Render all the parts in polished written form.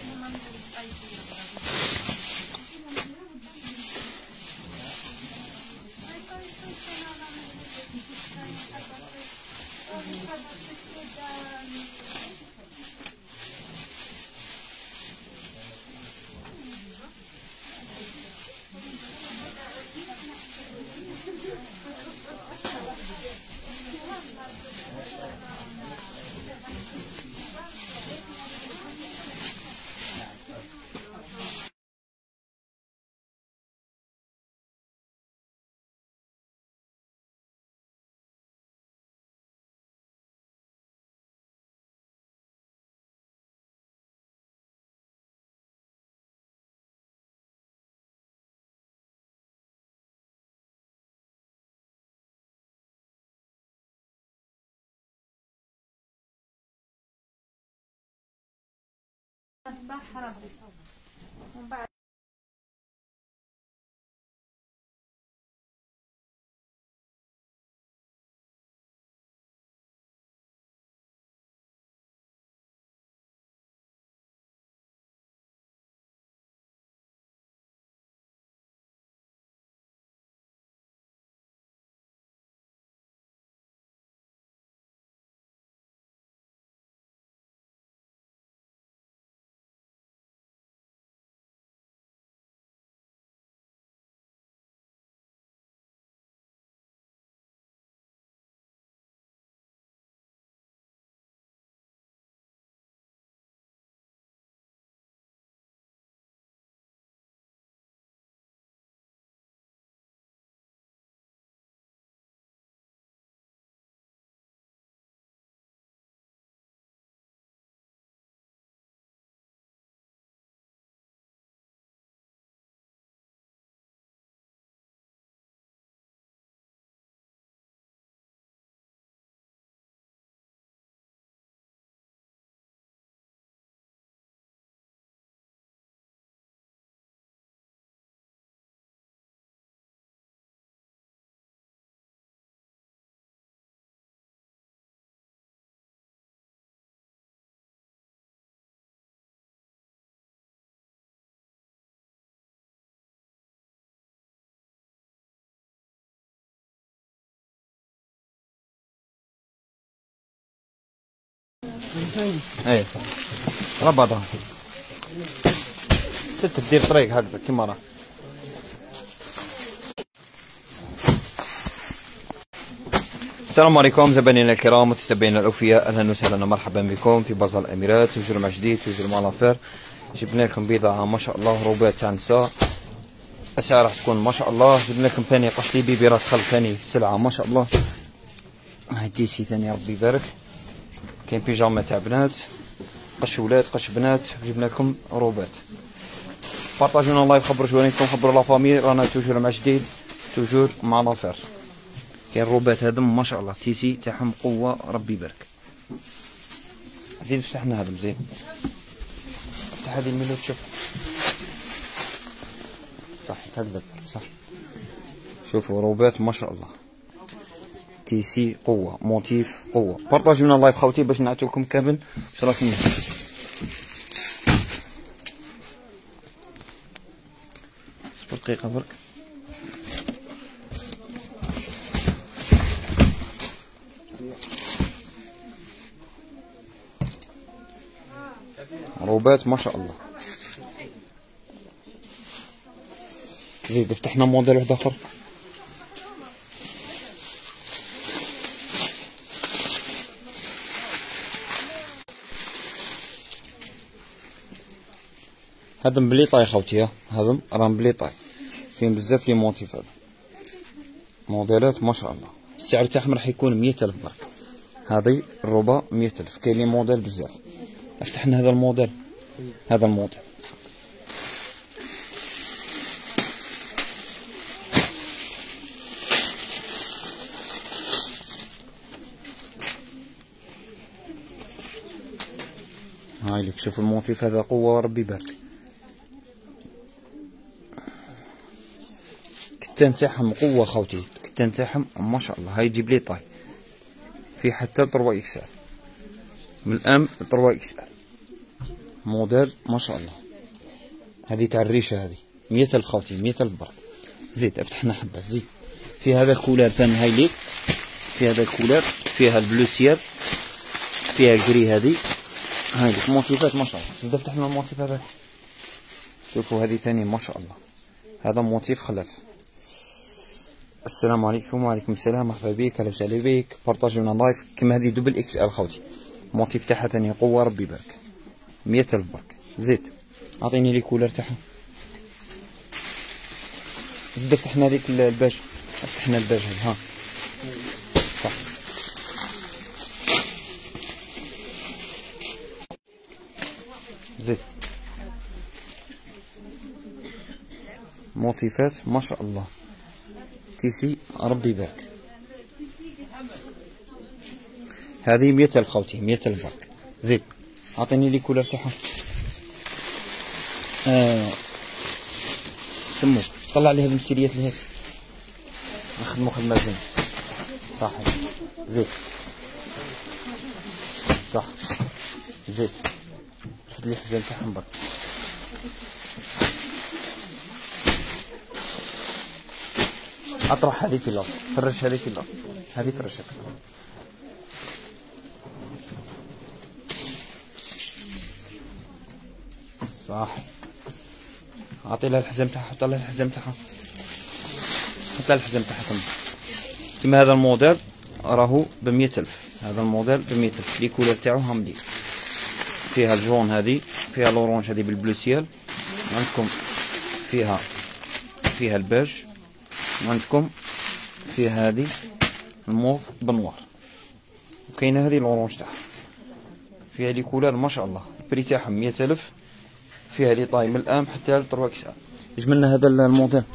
أصبح ربي ومن بعد ايه ربطها ست تدير طريق هكذا كيما راه. السلام عليكم زبائننا الكرام ومتتبعينا الاوفياء، اهلا وسهلا ومرحبا بكم في بازار الاميرات. توجور مع جديد، توجور مع لافير. جبنا لكم بضاعه ما شاء الله، روبات تاع النساء، اسعار راح تكون ما شاء الله. جبنا لكم ثاني قش لي بيبيرات خل، ثاني سلعه ما شاء الله. هاي تيسي ثاني ربي يبارك. كاين بيجاما تاع بنات، قش ولاد قش بنات. جبنا لكم روبات. بارطاجونا اللايف، خبروا جوارينكم، خبروا لا فامي. رانا توجور مع جديد، توجور مع لافير. كاين روبات هذم ما شاء الله، تيسي تاعهم قوه ربي يبارك. زيد فتحنا هذم، زين افتح هذه الميلو تشوف صح تقدر صح. شوفوا روبات ما شاء الله، تيسي قوه، موتيف قوه. بارطاجوا لنا اللايف خوتي باش نعطيو لكم كامل واش راكم. صبر دقيقه برك. روبات ما شاء الله. زيد فتحنا موديل واحد اخر. هذم بليطاي خوتي، هذم راهم بليطاي، فين بزاف لي موتيف. هذا موديلات ما شاء الله. السعر تاعهم راح يكون 100,000 برك. هذه الروبه 100,000. كاين لي موديل بزاف. فتحنا هذا الموديل، هذا الموديل هاي لك. شوف الموتيف هذا قوه وربي يبارك. الكتان تاعهم قوه خوتي، الكتان تاعهم ما شاء الله. هاي يجيب لي طاي في حتى 3 اكسال، من الام 3 اكسال. موديل ما شاء الله. هذه تاع الريشه، هذه 100,000 خوتي، 100,000 برك. زيد فتحنا حبه. زيد في هذا الكولر ثاني هايليك، في هذا الكولر فيها البلو سيال، فيها الجري. هذه هايليك موتيفات ما شاء الله. زيد فتحنا الموتيفات هذه، شوفوا هذه ثاني ما شاء الله. هذا موتيف خلف. السلام عليكم. وعليكم السلام، مرحبا بك، اهلا وسهلا بك. بارطاجي من اللايف. كما هذه دبل اكس ال خوتي، موتيف تاعها ثاني قوه، ربي يبارك. 100,000 برك. زيد اعطيني لي كولر تاعها. زيد فتحنا هذيك الباج، فتحنا الباج هذا. ها صح. زيد موتيفات ما شاء الله. تيسي ربي يبارك. هذه 100,000 خوتي، 100,000 برك. زيد اعطيني لي كولر تاعها. سموك طلع لي هذه المسيريات اللي هيك، نخدمو خدمه زين. صح. زيد صح. زيد رفد لي الحزام تاعهم برك. اطرح هذه في الارض، فرش هذه في الارض، هذه فرشها. صح. اعطي لها الحزام تاعها، حط لها الحزام تاعها، حط لها الحزام تاعها تما. كيما هذا الموديل راهو ب100,000، هذا الموديل ب100,000. لي كولر تاعو هم لي، فيها الجون هذه، فيها الاورانج هذه بالبلو سيال، عندكم فيها الباج، عندكم فيها هذه الموف بنوار، وكاينه هذه الاورانج تاعها. فيها لي كولر ما شاء الله. البري تاعها 100,000. فيها لي طاي من الام حتى ل 3 اكس. يجملنا هذا الموديل.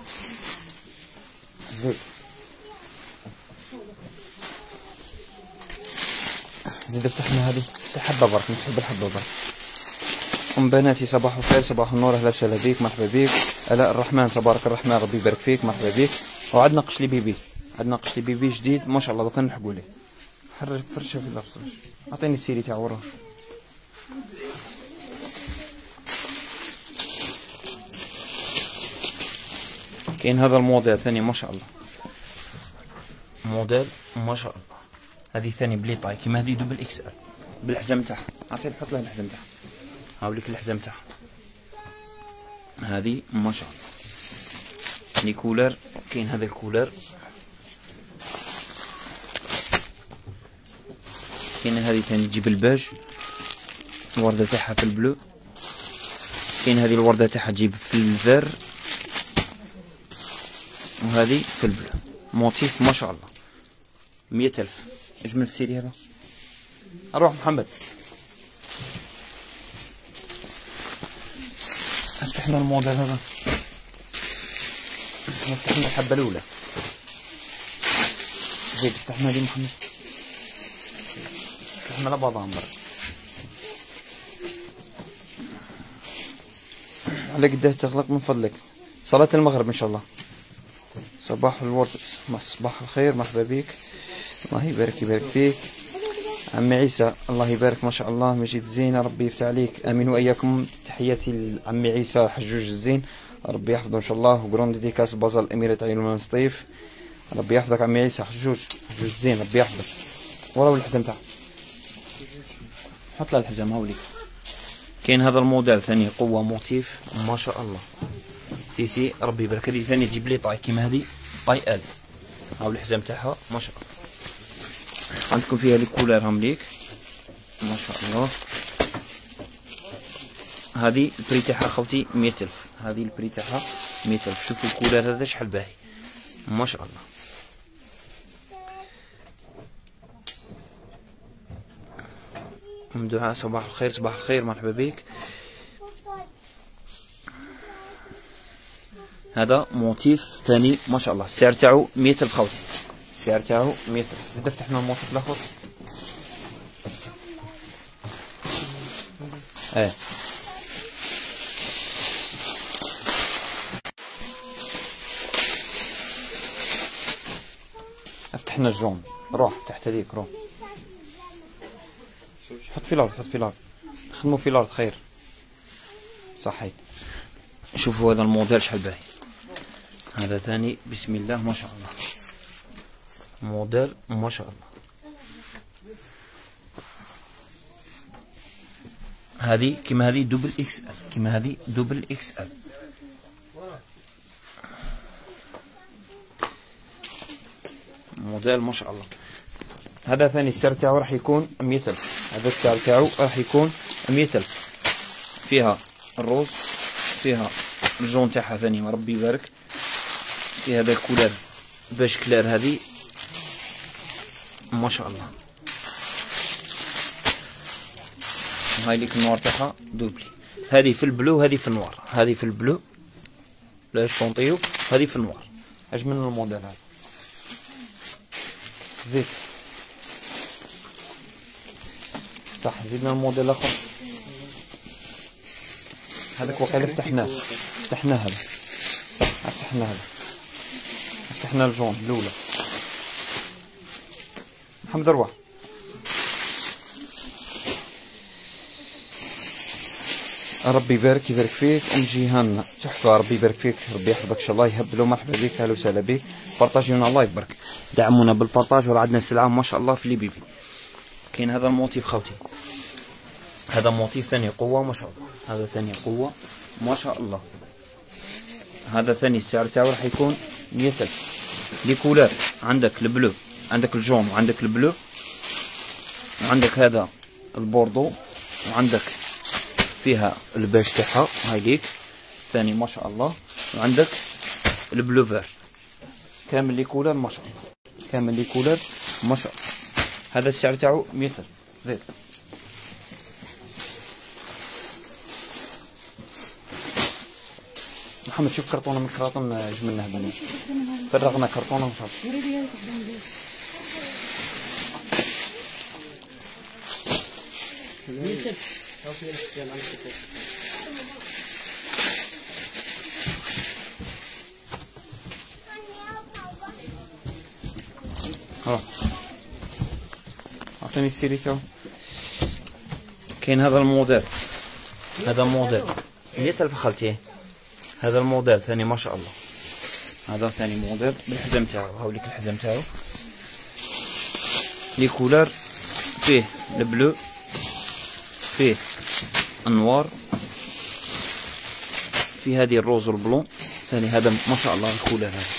زيد فتحنا هذه حبه برك، نسحب الحبه برك. ام بناتي صباح الخير، صباح النور، اهلا وسهلا بك، مرحبا بك. الاء الرحمن تبارك الرحمن، ربي يبارك فيك، مرحبا بك. وعندنا قشلي بيبي، عندنا قشلي بيبي جديد ما شاء الله، دوكا نلحقوا ليه. فرشه في الارض. اعطيني السيري تاعو وراه. كاين هذا الموديل ثاني ما شاء الله، موديل ما شاء الله. هذه ثاني بلي طاي كيما هذه دبل اكس ال بالحزام تاعها. عطيه نحط لها الحزام تاعها. هاوليك الحزام تاعها. هذه ما شاء الله. لي كولر كاين هذا الكولر، كاين هذه ثاني تجيب الباج، الورده تاعها في البلو. كاين هذه الورده تاعها تجيب في الفير، وهذه في البلو. موتيف ما شاء الله. 100,000. اجمل السيري هذا. اروح محمد. فتحنا الموديل هذا، فتحنا الحبه الاولى. زيد فتحنا دي محمد، فتحنا لبعضهم برك. على قداه تغلق من فضلك. صلاة المغرب ان شاء الله. صباح الورد، صباح الخير، مرحبا بك، الله يبارك فيك. عمي عيسى الله يبارك ما شاء الله، مجيد زين، ربي يفتح عليك، امين واياكم. تحياتي لعمي عيسى حجوج الزين، ربي يحفظه ان شاء الله. وجرون ديديكاس بازل الاميرات عين المنسطيف، ربي يحفظك عمي عيسى حجوج الزين، ربي يحفظك. وراه الحزام تاعه، حط له الحزام هاوليك. كاين هذا الموديل ثاني قوه موتيف ما شاء الله. تيسي ربي يبارك. هذه ثاني تجيب لي طاي كيما هذه طاي ال، هاو الحزام تاعها ما شاء الله. عندكم فيها لي كولر هم ليك ما شاء الله. هذه البري تاعها خوتي 100,000. هذه البري تاعها 100,000. شوفوا الكولر هذا شحال باهي ما شاء الله. ام دعاء صباح الخير، صباح الخير، مرحبا بك. هذا موتيف ثاني ما شاء الله. السعر تاعو 100,000 خوتي، السعر تاعو 100,000. زيد فتحنا الموتيف الاخر. فتحنا الجون. روح تحت هذيك، روح حط في الارض، حط في الارض، نخدمو في الارض خير. صحيح. شوفوا هذا الموديل شحال باهي. هذا ثاني بسم الله ما شاء الله، موديل ما شاء الله. هذه كيما هذه دوبل اكس ال، كيما هذه دوبل اكس ال. موديل ما شاء الله. هذا ثاني السعر تاعو راح يكون 100,000. هذا السعر تاعو راح يكون 100,000. فيها الروز، فيها الجون تاعها ثاني ربي يبارك، فيها هذا الكولار باش كلار هذه ما شاء الله. هاي ليك النوار تاعها دوبلي، هذه في البلو هذه في النوار، هذه في البلو لا شونطيو، هذه في النوار. اجمل من الموديل هذا. زيد صح، زيدنا الموديل الاخر هذاك وقيلا فتحناه هذا صح، فتحنا هذا، فتحنا الجون الاولى. محمد ارواح. ربي يبارك فيك ام جيهان، تحفه. ربي يبارك فيك، ربي يحفظك ان شاء الله، يهبلوا. مرحبا بك، اهلا وسهلا بك. بارطاجيونا الله يبارك، دعمونا بالبارطاج. وراه عندنا سلعه ما شاء الله في لي بيبي. كاين هذا الموتيف خوتي، هذا موتيف ثاني قوه ما شاء الله، هذا ثاني قوه ما شاء الله. هذا ثاني السعر تاعو راح يكون 100,000. لي كولار عندك البلو، عندك الجون، وعندك البلو، وعندك هذا البوردو، وعندك فيها الباج تاعها هاي ليك ثاني ما شاء الله، وعندك البلو فير. كامل لي كولر ما شاء الله، كامل لي كولر ما شاء الله. هذا السعر تاعو 100,000. زيد محمد شوف كرتونه من الكراطون جملنا هذا، فرغنا كرتونه ان شاء الله. اعطيني السيري تاعو. كاين هذا الموديل، هذا موديل 100,000 خالتي. هذا الموديل ثاني ما شاء الله، هذا ثاني موديل بالحزام تاعو. هاوليك الحزام تاعو لي كولار، فيه البلو، فيه النوار، فيه هذه الروز والبلون ثاني. هذا ما شاء الله الكولار هذا.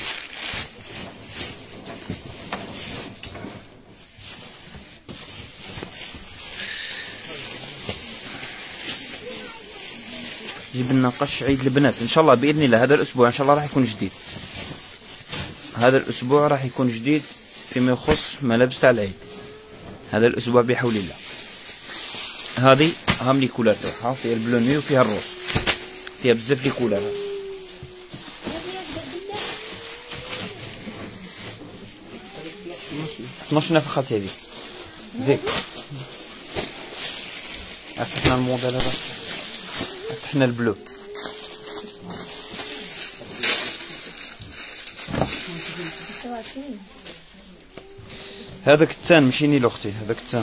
جيب لنا قش عيد البنات ان شاء الله باذن الله. هذا الاسبوع ان شاء الله راح يكون جديد، هذا الاسبوع راح يكون جديد فيما يخص ملابس تاع العيد. هذا الاسبوع بحول الله. هذه هام لي كولار تاعها، فيها البلوني وفيها الروز، فيها بزاف لي كولار. 12 نفخه خالتي هذه. زيد فتحنا الموديل هذا، فتحنا البلو. هذا كتان ماشي نيل اختي، هذا كتان.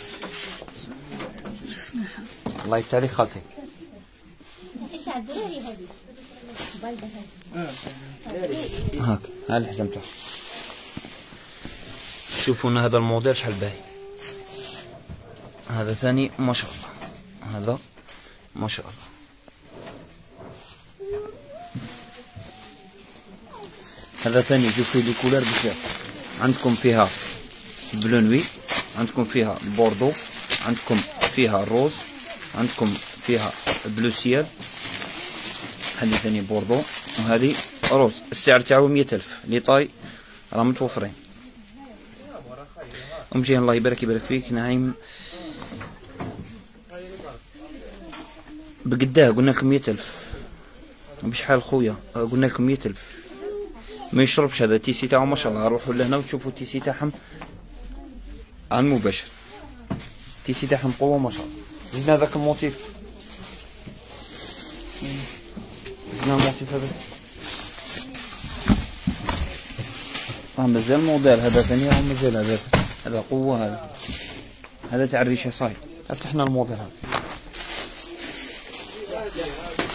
الله يفتح عليك خالتي. هاك ها الحزام تاعو. شوفوا لنا هذا الموديل شحال باهي. هذا ثاني ما شاء الله، هذا ما شاء الله. هذا ثاني يجيو فيه لي كولار بزاف. عندكم فيها بلونوي، عندكم فيها البوردو، عندكم فيها الروز، عندكم فيها بلو سيال. هذه ثاني بوردو، وهذه روز. السعر تاعو 100,000. لي طاي راه متوفرين. ام جيهان الله يبارك فيك. نعيم بقداه قلنا لكم 100,000. بشحال خويا قلنا لكم 100,000. ما يشربش هذا التيسي تاعو ما شاء الله. روحوا لهنا وتشوفوا التيسي تاعهم عن مباشر. التيسي تاعهم قوه ما شاء الله. زدنا هذاك الموتيف، زدنا الموتيف هذا. مازال الموديل هذا ثاني، راه مازال هذا قوه. هذا تاع الريشه صاي. فتحنا الموديل هذا.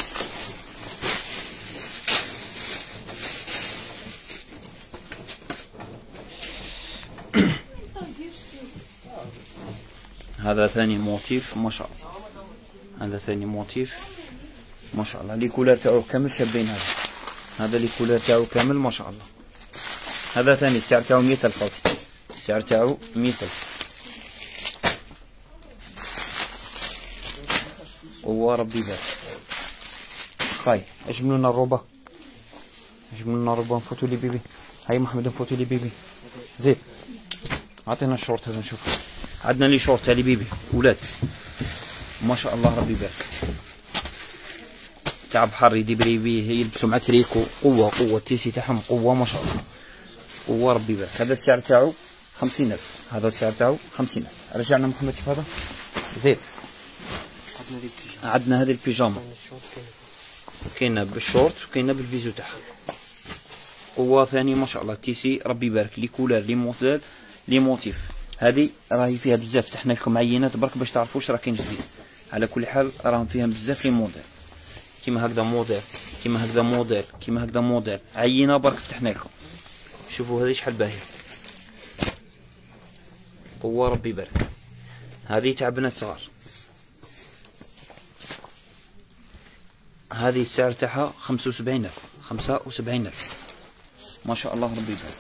هذا ثاني موتيف ما شاء الله. هذا ثاني موتيف ما شاء الله. لي كولر تاعو كامل شابين. هذا لي كولر تاعو كامل ما شاء الله. هذا ثاني السعر تاعو 100,000 خوتي. السعر تاعو 100,000. وربي يبارك. خاي اجملوا لنا الروبه. اجملوا لنا الروبه نفوتوا لي بيبي. هاي محمد نفوتوا لي بيبي. زيد. عطينا الشورت هذا نشوف. عندنا لي شورت تاع لي بيبي ولاد. ما شاء الله ربي يبارك. تاع بحر يدبري بيه يلبسوا مع تريكو. قوه التيسي تاعهم قوه ما شاء الله. قوه ربي يبارك. هذا السعر تاعو 50,000. هذا السعر تاعو 50,000. رجعنا محمد شوف هذا. زيد. عندنا هذه البيجاما كاينه بالشورت وكاينه بالفيزو تاعها. قوه ثاني ما شاء الله. تيسي ربي يبارك. لي كولر لي موديل لي موتيف. هذه راهي فيها بزاف. فتحنا لكم عينات برك باش تعرفوا واش راه كاين جديد. على كل حال راهم فيها بزاف لي موديل. كيما هكذا موديل كيما هكذا موديل كيما هكذا موديل. عينه برك فتحنا لكم. شوفوا هذه شحال باهيه. قوه ربي يبارك. هذه تاع بنات صغار. هذه السعر تاعها 75,000. 75,000 ما شاء الله ربي يبارك.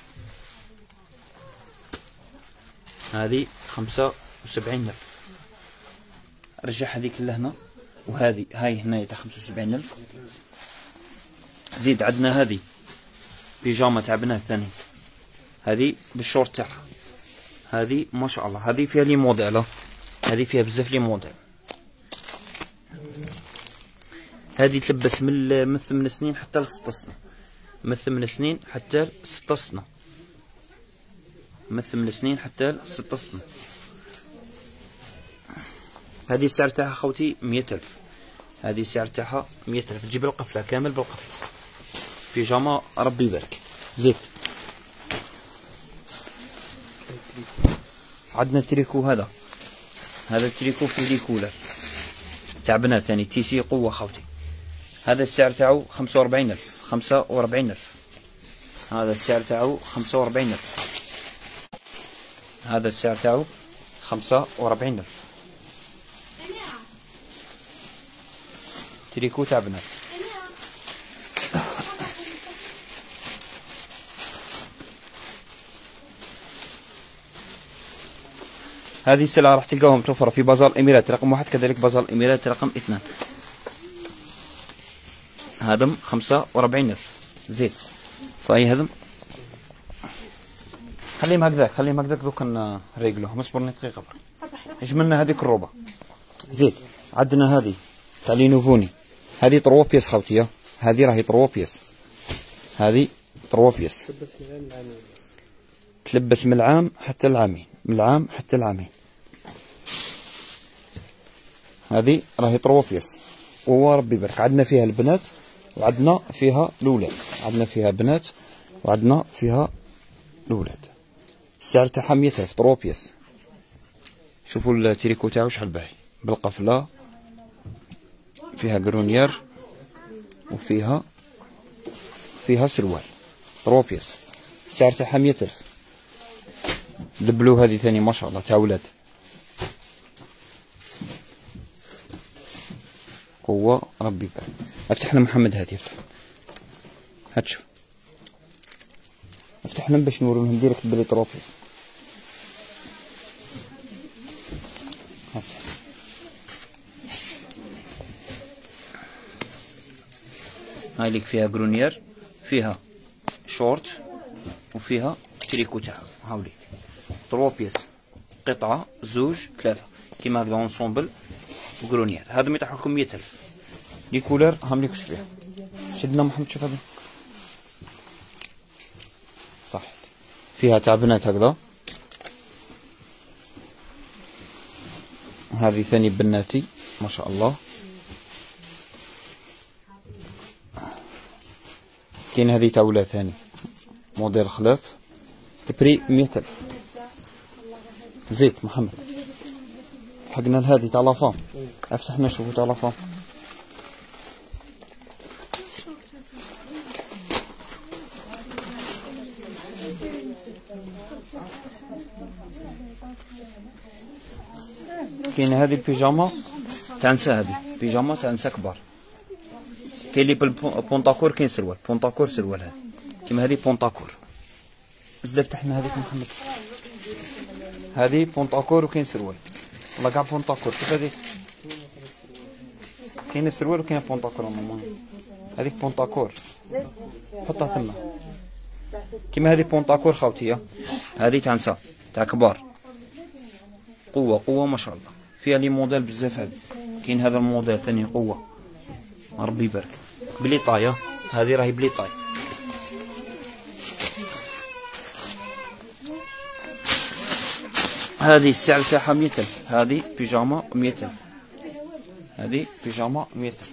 هذه 75,000. رجع هذيك لهنا وهذه هاي هنا تاع 75,000. زيد عندنا هذه بيجاما تاع بنات ثاني. هذه بالشورت تاعها. هذه ما شاء الله. هذه فيها لي موديل. هذه فيها بزاف لي موديل. هذه تلبس من 8 سنين حتى ل 6 سنين. من 8 سنين حتى ل 6 سنين. من 8 سنين حتى ل 6 سنين. هذه السعر تاعها خوتي 100,000. هذه السعر تاعها 100,000. تجيب القفله كامل بالقفله. بيجاما ربي يبارك. زيد. عندنا التريكو هذا. هذا التريكو فيه لي كولر تاع بنات ثاني. تيسي قوه خوتي. هذا السعر تاعو 45,000. 45,000. هذا السعر تاعو 45,000. هذا السعر تاعو 45,000. تريكو تاع بنات. هذه السلعة راح تلقاهم متوفرة في بازار الإمارات رقم 1 كذلك بازار الإمارات رقم 2. هذم 45,000. زيد. صاي هذم. خليهم هكذاك دوك نريقلوهم. اصبرني دقيقة برك. اجملنا هذيك الروبة. زيد. عندنا هذه تاع لي نوفوني. هذه 3 بياس خوتي. هذه راهي 3 بياس. هذه 3 بياس. تلبس من العام حتى العامين. من العام حتى العامين. هذه راهي 3 بياس. وربي يبارك. عندنا فيها البنات وعندنا فيها الولاد. عندنا فيها بنات وعندنا فيها الولاد. السعر تاعها 100,000. 3 بياس. شوفوا التريكو تاعو شحال باهي بالقفله. فيها قرونيير وفيها سروال. 3 بياس. السعر تاعها 100,000. البلو هذه ثاني ما شاء الله تاع ولاد. قوة ربي يبارك. افتح لنا محمد هذه. افتح. هات شوف. افتح لنا باش نوري لهم ديريكت بلي 3 بياس. هاي ليك فيها قرونيير فيها شورت وفيها تريكو تاعها. هاوليك 3 بياس. قطعة 2 3 كيما هكذا اونسومبل وقرونيير. هذا يطيحوا لكم 100,000. لي كولر هام ليك واش فيها. شدنا محمد شوف هذا. صح. فيها تاع بنات هكذا. هذه ثاني بناتي ما شاء الله. كاين هذه تاع ولاد ثاني موديل خلاف. بري 100,000. زيد محمد. حقنا لهذه تاع لافام. افتحنا نشوفوا تاع لافام. كاين هذه البيجاما تاع نساء، هذه بيجاما تاع نساء كبار. كاين اللي بالبونطاكور، كاين سروال بونطاكور، سروال هذه كيما هذه بونطاكور. زيد فتحنا هذيك محمد، هذه بونطاكور وكاين سروال، والله كاع بونطاكور. شوف هذه كاين السروال وكاين بونطاكور ماما، هذيك بونطاكور حطها تما. كيما هذه بونطاكور خاوتي، هذه تاع نساء تاع كبار، قوة ما شاء الله. فيها لي موديل بزاف. هذه كاين هذا الموديل ثاني قوة، ربي يبارك. بلي طاية، هذه راهي بلي طاي. هذه السعر تاعها 100,000. هذه بيجاما 100,000. هذه بيجاما 100,000.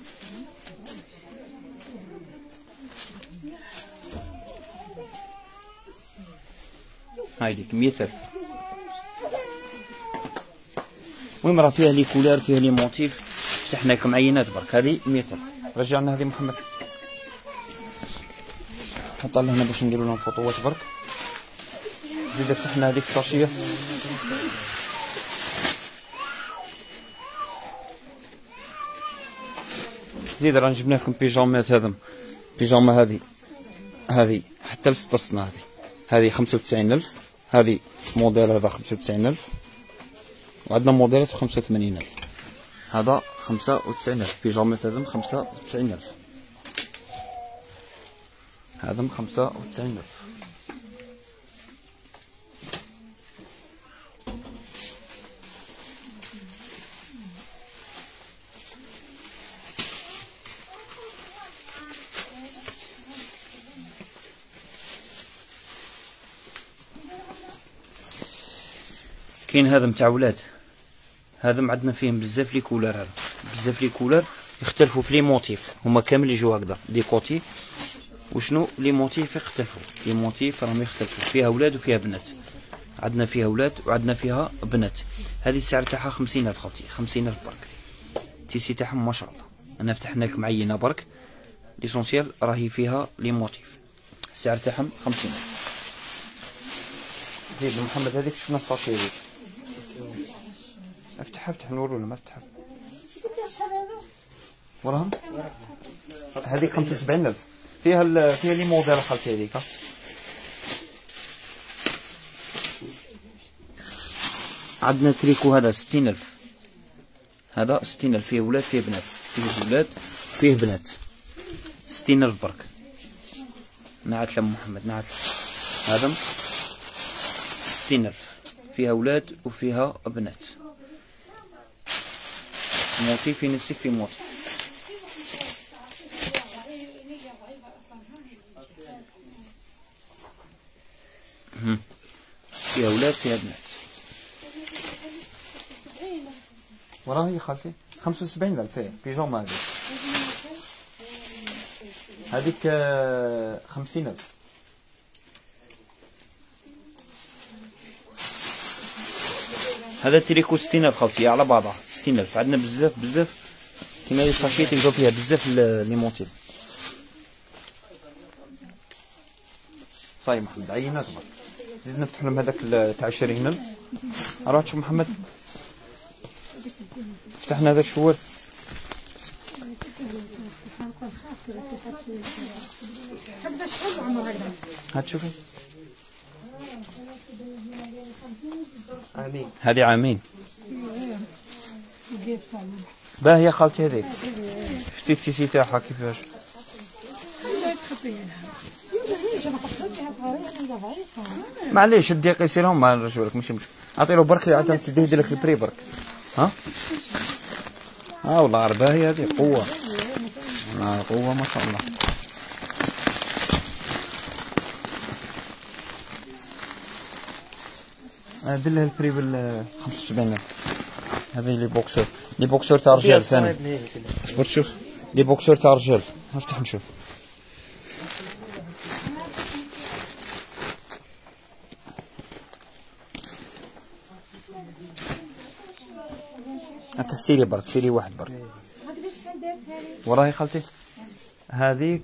هايديك 100,000. المهم راه فيها لي كولار، فيها لي موتيف، فتحنا لكم عينات برك. هذه 100,000. رجعنا هذه محمد، حطها لهنا باش نديرو لهم فوطوات برك. زيد فتحنا هذيك الساشيه. زيد راه جبنا لكم بيجامات. هذم بيجاما هذه حتى ل 6 سنة. هذه 95,000. هذه موديل هذا 95,000، وعندنا موديلات 85,000. هذا 95,000 بيجامات. هذم 95,000. هذم 95,000. كاين هذا متاع ولاد، هذا عندنا فيهم بزاف لي كولار. هذا بزاف لي كولار يختلفوا في لي موتيف، هما كامل يجوا هكذا دي كوتي. وشنو لي موتيف يختلفوا؟ لي موتيف راهم يختلفوا، فيها ولاد وفيها بنات. عندنا فيها ولاد وعندنا فيها بنات. هذه السعر تاعها 50,000 خوتي، 50,000 برك. التيسي تاعهم ما شاء الله. انا فتحنا لكم عينه برك، ليسونسيال راهي فيها لي موتيف. السعر تاعهم 50,000. زيد محمد هذيك شفنا الساشي هذيك، افتح نورو لهم. افتح وراهم. هذيك 75,000. فيها لي موديل خالتي هذيك. عندنا تريكو هذا 60,000. هذا 60,000 فيه ولاد فيه بنات، فيه ولاد فيه بنات. 60,000 برك. نعت لهم محمد، نعت. هذا 60,000 فيها ولاد وفيها بنات. موتيف ينسك في موتيف. فيها ولاد فيها بنات. وراه هي خالتي 75,000 فيها بيجاما. هذيك 50,000. هذا تريكو 60,000 خوتي على بعضها. 60,000. عندنا بزاف كيما لي ساشي تلقاو فيها بزاف لي موتيف. صاي محمد عينات برك. زيد نفتح لهم هذاك تاع 20,000. روح تشوف محمد، فتحنا هذا الشوال. هات شوفي، هذه عامين. باهي يا خالتي هذيك. شفتي التيسي تاعها كيفاش؟ معليش ادي قيسيرهم مع الرجولك ماشي مشكل. اعطي له برك عاد تديه يدير لك البري برك. ها والله باهي هذه قوة. قوة ما شاء الله. دير له البري بال 75,000. هذه لي بوكسور تاع رجال ثاني. اصبر شوف لي بوكسور تاع رجال. افتح نشوف. افتح سيري برك، سيري واحد برك. وراهي خالتي هذيك.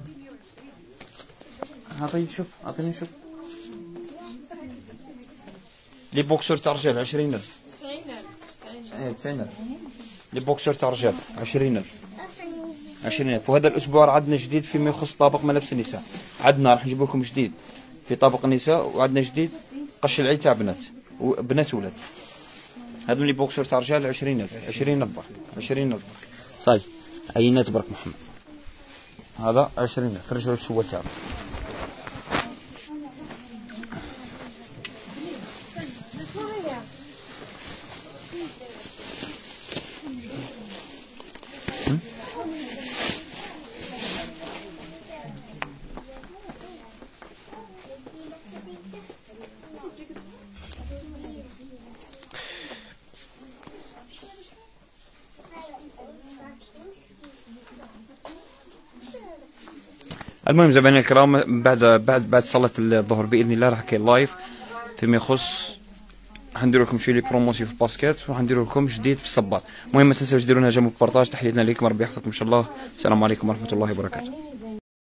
اعطيني شوف، اعطيني شوف. لي بوكسور تاع رجال 20,000. 90,000. لي بوكسر تاع الرجال 20,000. 20,000. وهذا الاسبوع عندنا جديد فيما يخص طابق ملابس النساء. عندنا راح نجيب لكم جديد في طابق النساء، وعندنا جديد قش العيد تاع بنات وبنات ولاد. هذو لي بوكسر تاع الرجال 20,000. 20,000 برك. 20,000 برك. صاي عينات برك محمد. هذا 20,000 رجل الشوال تاعنا. المهم زبائن الكرام، بعد صلاة الظهر باذن الله راح كاين لايف فيما يخص، حندير لكم شويه لي بروموسيون في الباسكيت، وحندير لكم جديد في الصباط. المهم ما تنساوش ديروا لنا جيم وبارطاج. تحياتنا لكم، ربي يحفظكم ان شاء الله. السلام عليكم ورحمه الله وبركاته.